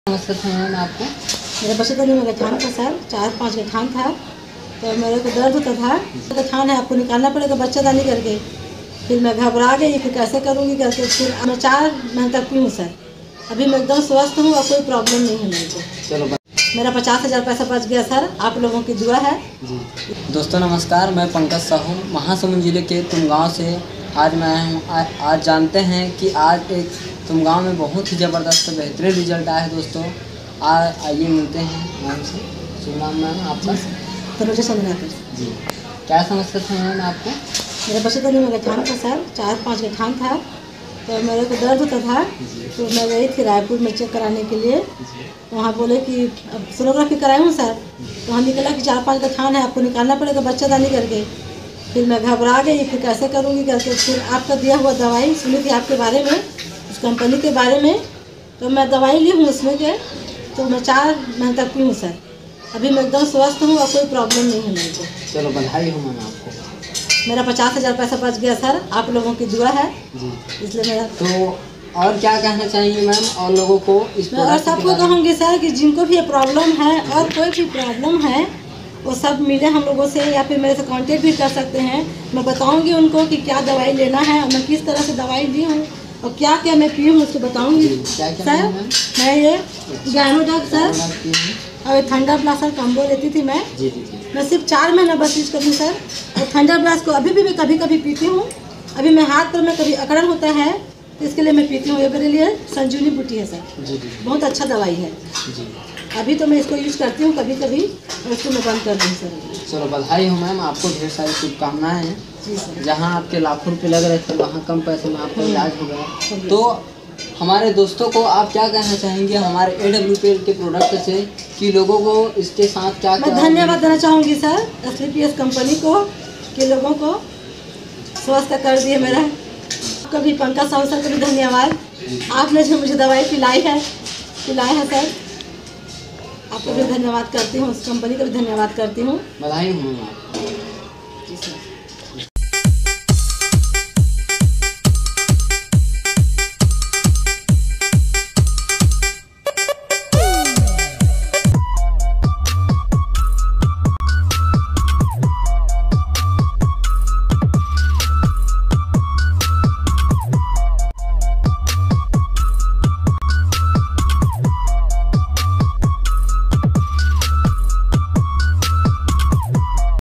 नमस्कार मैम आपको। मेरे बच्चे का नहीं गठान था सर, 4-5 गठान था, तो मेरे को दर्द होता था। गठान है, आपको निकालना पड़ेगा बच्चेदानी करके। फिर मैं घबरा गई, फिर कैसे करूँगी करके फिर मैं 4 महीने तक पी हूँ सर। अभी मैं एकदम स्वस्थ हूँ और कोई प्रॉब्लम नहीं है मेरे को। चलो मेरा 50,000 पैसा बच गया सर, आप लोगों की दुआ है जी। दोस्तों नमस्कार, मैं पंकज साहू महासमुंद जिले के तुमगांव से आज मैं आया हूँ। आज जानते हैं कि आज एक तुमगांव में बहुत ही ज़बरदस्त बेहतरीन रिजल्ट आया है। दोस्तों आइए मिलते हैं मैम से। शुभ नाम मैम आपका? तनुजा चंद्राकर जी। क्या समस्या था मैम आपको? मेरे बच्चे का नहीं गठान था सर, 4-5 गठान था, तो मेरे को दर्द होता था। तो मैं गई थी रायपुर में चेक कराने के लिए। वहाँ बोले कि अब सोनोग्राफी कराई हूँ सर, तो वहाँ निकला कि 4-5 गठान है, आपको निकालना पड़ेगा बच्चेदानी करके। फिर मैं घबरा गई, फिर कैसे करूँगी करके फिर आपका दिया हुआ दवाई सुनी थी आपके बारे में, उस कंपनी के बारे में, तो मैं दवाई ली हूँ उसमें के, तो मैं 4 महीने तक पी हूँ सर। अभी मैं एकदम स्वस्थ हूँ और कोई प्रॉब्लम नहीं है मेरे को। चलो बधाई हो मैम आपको। मेरा 50,000 पैसा बच गया सर, आप लोगों की दुआ है जी। इसलिए मेरा। तो और क्या कहना चाहेंगे मैम और लोगों को इस मैं और सबको कहूँगी सर कि जिनको भी ये प्रॉब्लम है और कोई भी प्रॉब्लम है वो सब मिले हम लोगों से, या फिर मेरे से कांटेक्ट भी कर सकते हैं। मैं बताऊंगी उनको कि क्या दवाई लेना है और मैं किस तरह से दवाई ली हूँ और क्या क्या मैं पी हूँ उसको बताऊंगी सर। मैं ये गैनोडॉग सर और थंडर ब्लास्ट सर कम्बो लेती थी मैं। मैं सिर्फ 4 महीना बस यूज करती हूँ सर। और थंडर ब्लास्ट को अभी भी मैं कभी कभी पीती हूँ। अभी मैं हाथ पर में कभी अकड़न होता है तो इसके लिए मैं पीती हूँ। ये मेरे लिए संजीवनी बूटी है सर, बहुत अच्छा दवाई है। अभी तो मैं इसको यूज करती हूँ कभी कभी, और इसको मैं बंद कर दूँ सर। चलो बधाई हो मैम आपको, ढेर सारी शुभकामनाएं हैं। जी सर। जहाँ आपके लाखों रुपए लग रहे थे वहाँ कम पैसे में आपका इलाज हो गया। तो हमारे दोस्तों को आप क्या कहना चाहेंगे हमारे AWPL के प्रोडक्ट से कि लोगों को इसके साथ क्या मैं धन्यवाद देना चाहूँगी सर SVPS कंपनी को कि लोगों को स्वस्थ कर दिए मेरा। कभी पंकज साहू सर को भी धन्यवाद, आपने जो मुझे दवाई पिलाई है सर, आपको भी धन्यवाद करती हूँ, उस कंपनी का भी धन्यवाद करती हूँ। बधाई हूँ मैम आपको। जी सर।